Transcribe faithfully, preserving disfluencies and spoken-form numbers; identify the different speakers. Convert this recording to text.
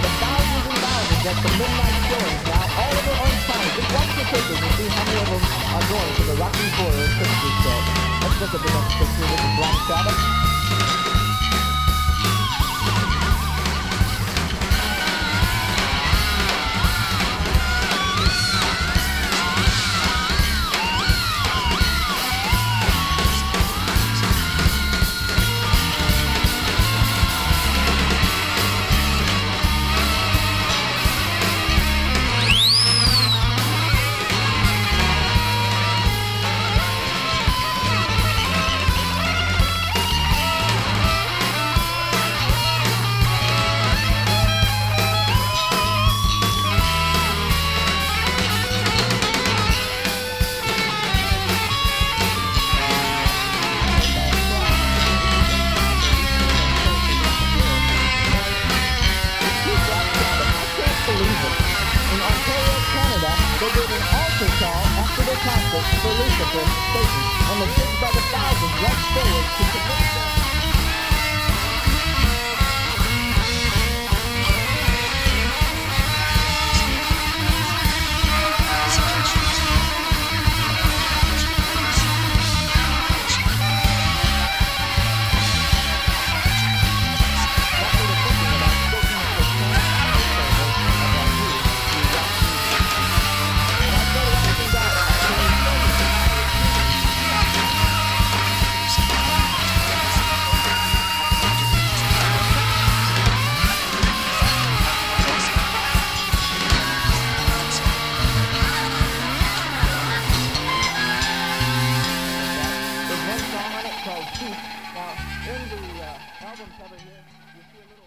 Speaker 1: the thousands and thousands at the midnight showings now all over Orange County. Just watch the papers and see how many of them are going to the Rocking Horror Christmas show. Let's look at the next picture. This is Black Sabbath. For Lucifer, Satan, and the kids by the thousands rushed forward to commit them. Now, in the uh, album cover here, you see a little...